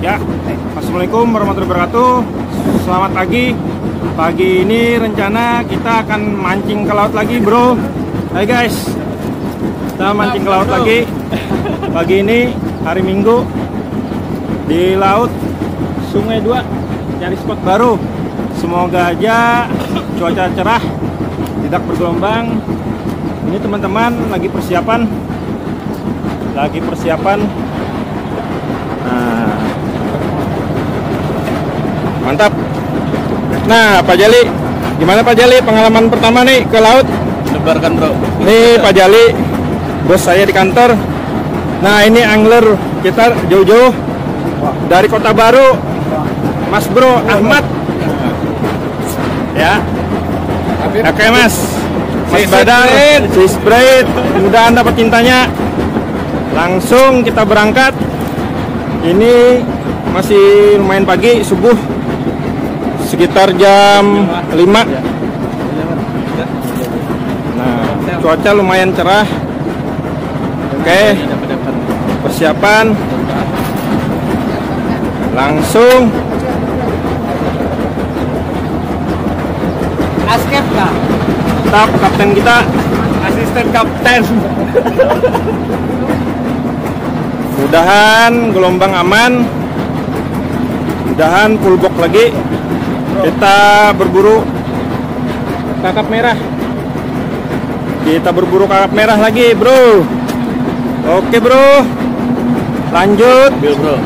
Ya, assalamualaikum warahmatullahi wabarakatuh. Selamat pagi. Pagi ini rencana kita akan mancing ke laut lagi, bro. Hai guys, kita mancing ke laut lagi. Pagi ini hari Minggu di laut Sungai 2, cari spot baru. Semoga aja cuaca cerah, tidak bergelombang. Ini teman-teman lagi persiapan. Nah, mantap. Nah, Pak Jali, gimana Pak Jali pengalaman pertama nih ke laut? Lebarkan, bro. Nih Pak Jali, bos saya di kantor. Nah, ini angler kita jauh-jauh dari Kota Baru, Mas Bro Ahmad. Ya, oke Mas. Mas Badar, si Sprite, mudah-mudahan dapat cintanya. Langsung kita berangkat. Ini masih lumayan pagi, subuh sekitar jam 5. Nah, cuaca lumayan cerah. Oke, persiapan. Langsung Askep kah? tetap kapten kita, Asisten kapten. mudahan gelombang aman, mudahan full box lagi. Kita berburu kakap merah. Kita berburu kakap merah lagi, bro. Oke, bro. Lanjut. Bro.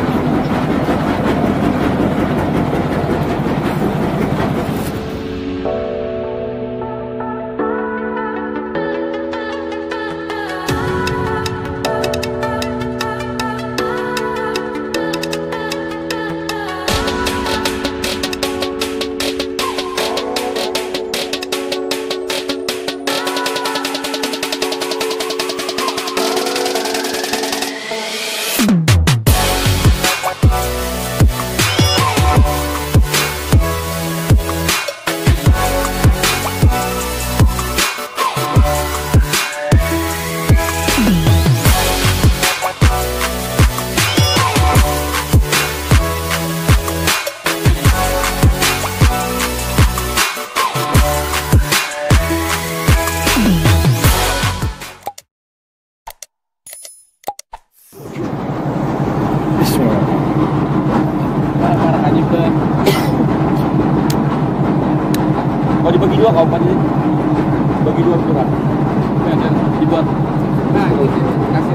Oh, dibagi dua kau Pak. Bagi dua kurang. Dibuat. Nah, ini kasih.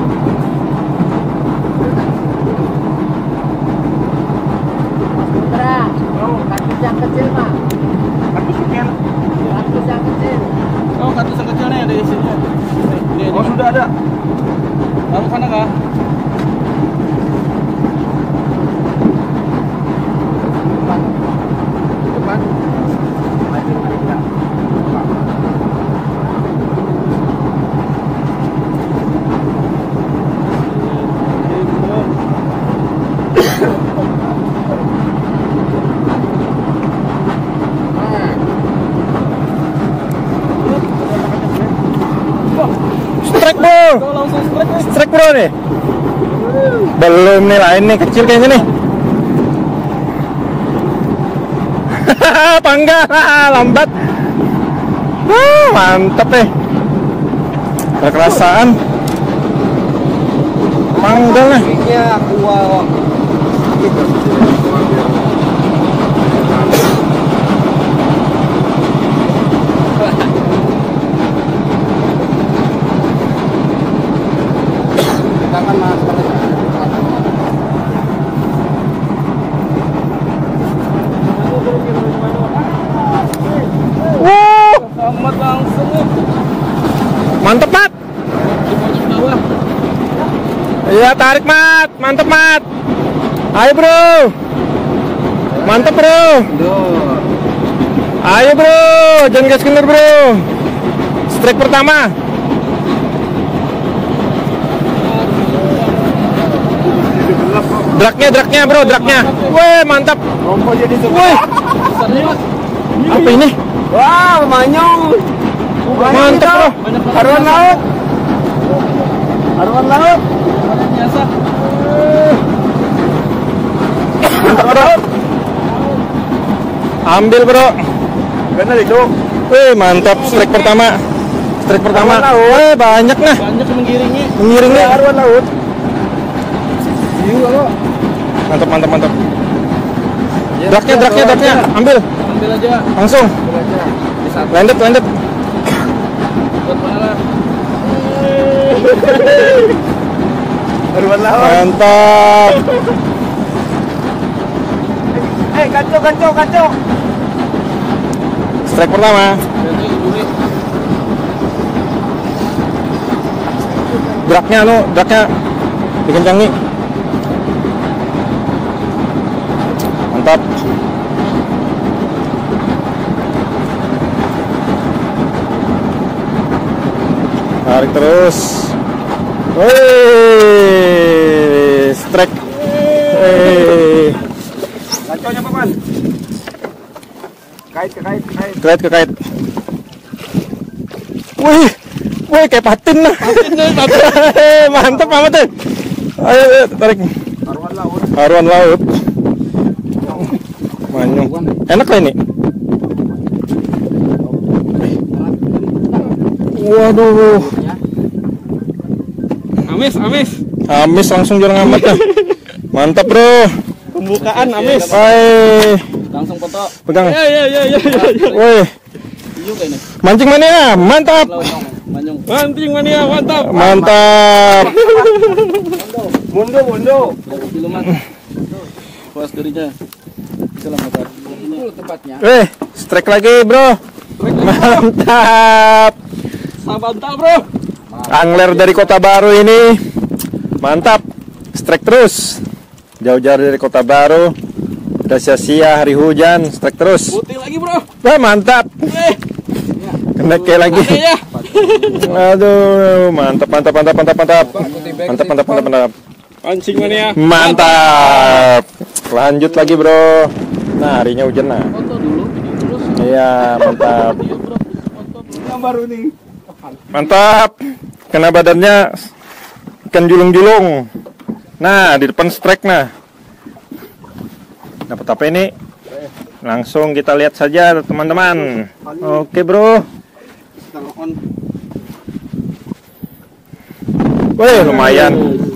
Putra, kardus yang kecil mah. Kardus sekian. Kardus yang kecil. Oh, kartu yang kecilnya ada di sini. Oh, sudah ada. Taruh sana kah? Depan. Mancing mari kita. Strike, bro. Langsung strike. Strike, bro nih. Belum nih, lain nih, kecil kayaknya nih. Panggang, lambat. Mantep nih. Kekerasaan. Panggang nih. Ini aqua. Tangan Mas. Amat langsung. Mantep, Mat. Di pojok bawah. Iya, tarik, Mat. Mantep, Mat. Ayo, bro. Mantep, bro. Ayo, bro. Jangan gas kendor, bro. Strike pertama. Draknya, bro, draknya. Wih, mantap. Rompo jadi Wih, apa ini? Wah, manyong. Mantap, bro. Arwan laut. Arwan laut. Biasa. Ambil bro. Bener itu. Mantap strike pertama. Strike pertama. Banyak nah. Banyak menggiringi. Mengiringi. Arwan laut. Mantap, mantap, mantap. Draknya. Ambil. Ambil aja. Langsung. Landed. Buat mana lah? Arwan laut. Mantap. Kacau. Strike pertama. Berarti gurih. Draknya dikencangi. Mantap. Tarik terus. Strike. Kacaunya papan. Kait. Kekait. Wih, kayak patin lah. Mantap amat deh. Ayo, tarik. Arwan laut. Manyung. Enak lah ini. Waduh. Amis langsung jual amat ya. Mantap bro. Pembukaan Amis. Hai. Langsung foto. Pegang. Ya. Woi. Yuk ini. Mancing mania, mantap. Manyung. Mancing mania mantap. Mantap. Mundo. Siluman. Puas dirinya. Selamat. Ini tempatnya. Strike lagi bro. Mantap. Sabanta bro. Angler dari Kota Baru ini mantap. Strike terus. Jauh-jauh dari Kota Baru. Udah sia-sia hari hujan. Strike terus. Putih lagi bro. Mantap. Kena kayak lagi. Aduh, mantap. Mancing mania. Mantap. Lanjut lagi bro. Nah, harinya hujan nah. Foto dulu. Terus. Iya, mantap. Yang baru nih. Mantap. Kena badannya ikan julung-julung. Nah, di depan strike nah. Dapat apa ini? Langsung kita lihat saja teman-teman. Oke bro. Wih, lumayan.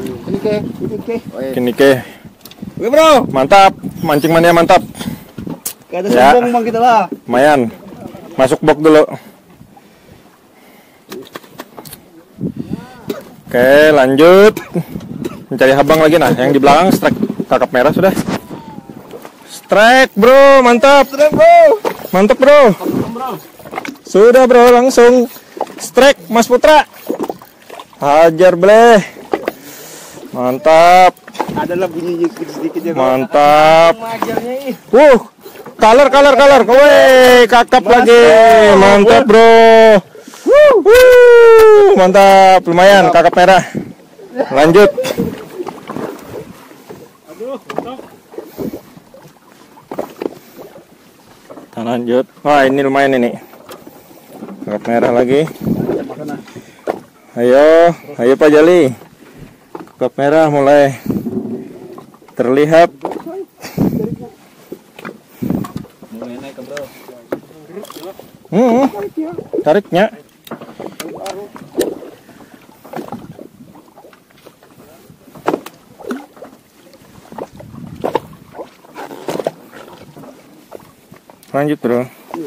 Ini ke. Oke bro. Mantap. Mancing mania mantap. Gak ada Ya. sombong bang kita lah. Lumayan. Masuk box dulu. Oke, lanjut. Mencari habang lagi nah. Yang di belakang strike kakap merah sudah. Strike bro, mantap. Mantap bro. Sudah bro, langsung strike Mas Putra. Hajar bleh. Mantap. Ada lah bunyi sedikit ya. Mantap. Color. Woi, kakap lagi. Mantap bro. Mantap, lumayan kakap merah. Lanjut. Kita lanjut. Wah, ini lumayan ini. Kakap merah lagi. Ayo Pak Jali. Kakap merah mulai terlihat. Mulai naik ke bro. Tariknya. Lanjut bro.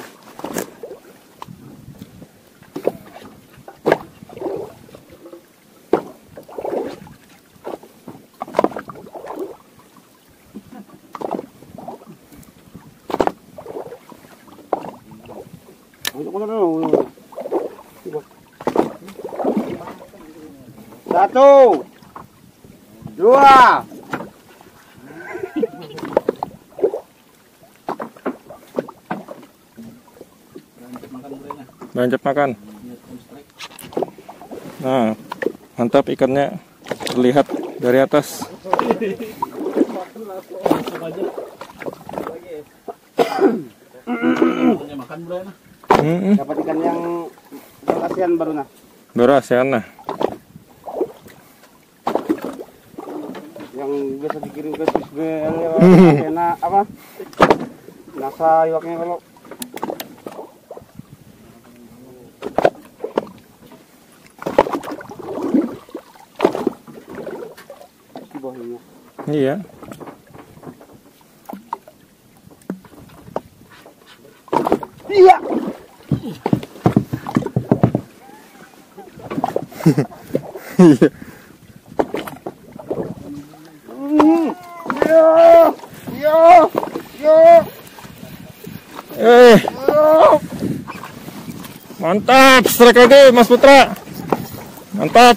Satu, dua. Lanjut makan. Nah, mantap ikannya terlihat dari atas. Makan bro. Dapat ikan yang ASEAN baru nah. Baru ASEAN nah. Yang biasa dikirim ke Swiss Bell, apa? Nasa iwaknya kalau di bawahnya. Iya. Iya. Iya. Mantap, strike lagi Mas Putra. Mantap.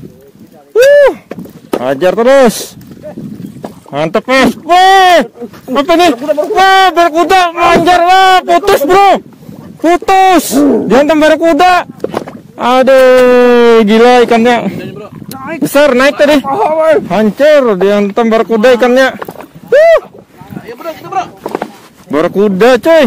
Hajar terus. Mantap Mas. Wah, apa nih? Wah, barakuda manjar. Wah, putus bro. Putus. Dihantam barakuda. Aduh, gila ikannya. Besar naik tadi. Hancur dihantam barakuda ikannya. Ayo bro, kita bro. Barakuda coy.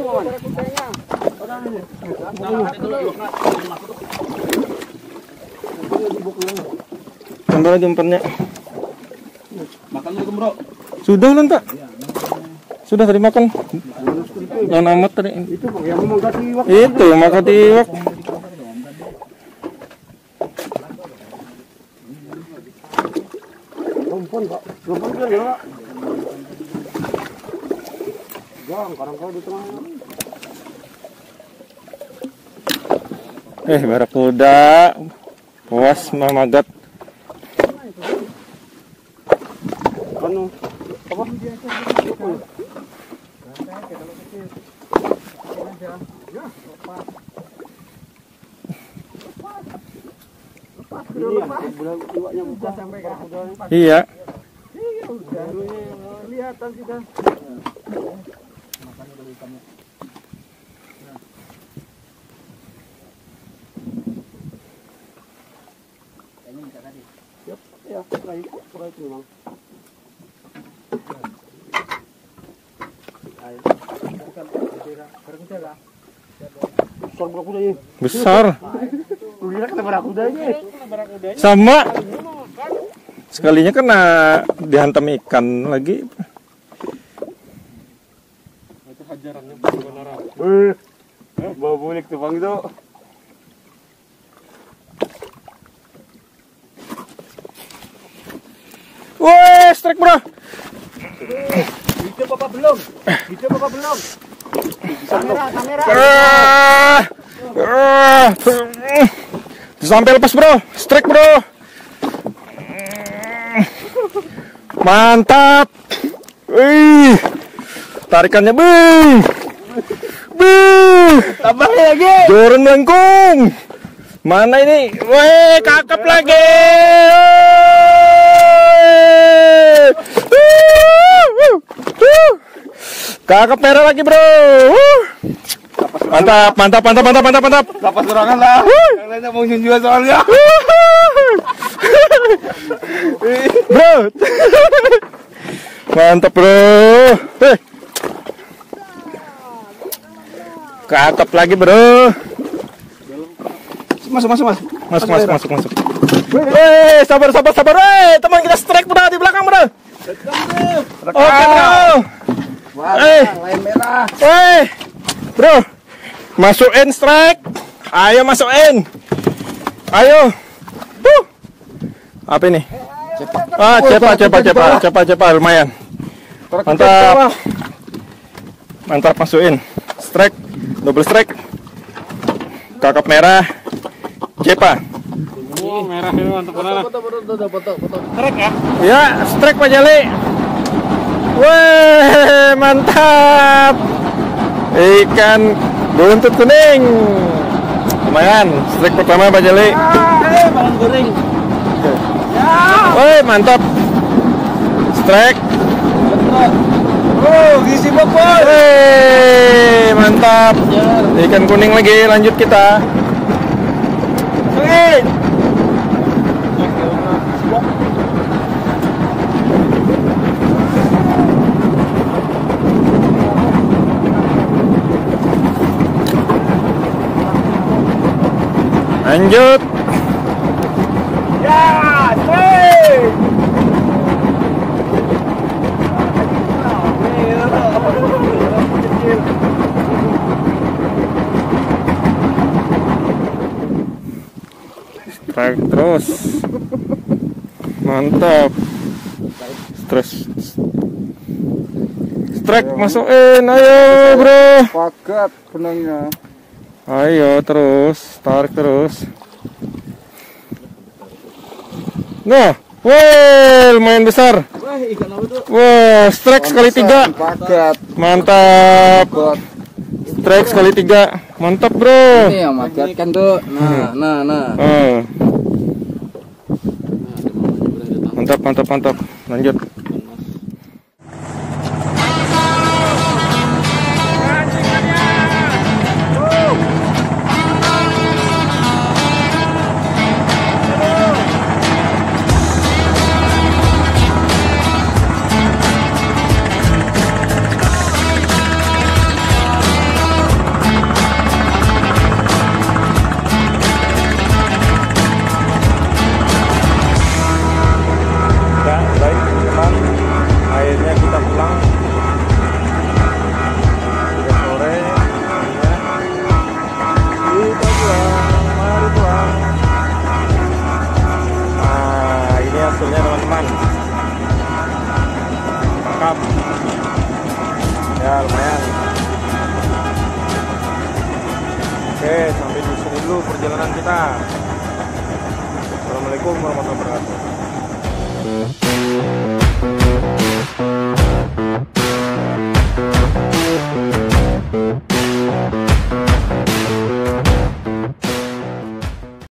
Tambah lagi umpannya. Makan dulu bro. Sudah lan Pak. Sudah tadi makan. Jangan amat tadi. Itu yang memakan iwak. Itu makan iwak. Rumpun Pak. Rumpun kan ya. Gang, kadang-kadang di tengah. Barakuda. Puas mamagat. Anu, apa? Iya. Lihatan sudah. Ya, baik memang. Besar. Lihat kena barakudanya. Sama. Sekalinya kena dihantam ikan lagi. Itu hajarannya benar. Bawa bulik tuh Bang itu. Woi, strike bro. Itu Bapak belum. Itu Bapak belum. Kamera. Sampai lepas bro. Strike bro. Mantap. Wih. Tarikannya Tambah lagi. Joran melengkung. Mana ini? Weh, kakap lagi. Kakap merah lagi, bro. Mantap. Dapat serangan lah. Yang lainnya mau nyunjua soalnya. Bro. Mantap, bro. Kakap lagi, bro. Masuk. Masuk. Sabar. Teman kita strike bro di belakang bro. Oke bro. Lain merah. Bro, masukin strike. Ayo masukin. Ayo. Apa ini? Cepat lumayan. Mantap masukin. Strike, double strike. Kakap merah. Cepa. Oh, merah ini mantap benar. Foto. Strike ya? Ya, strike Pak Jali. Weh, mantap. Ikan buntut kuning. Lumayan, strike pertama Pak Jali. Balang goreng. Weh, mantap. Strike. Gizi Bapak. Weh, mantap. Ikan kuning lagi, lanjut kita. Lanjut. Ya, terus. Mantap. Strike masukin, ayo bro. Pagat benangnya. Ayo terus, tarik terus. Nah, wah lumayan besar. Wah, strike sekali 3. Pagat. Mantap. Strike sekali 3. Mantap bro. Ini yang pagat kan tuh. Nah. Mantap. Lanjut. Baik teman, akhirnya kita pulang. Sudah sore, kita pulang, mari pulang. Nah, ini hasilnya teman-teman. Mantap. Ya lumayan. Oke, sampai di sini dulu perjalanan kita. Assalamualaikum warahmatullahi wabarakatuh.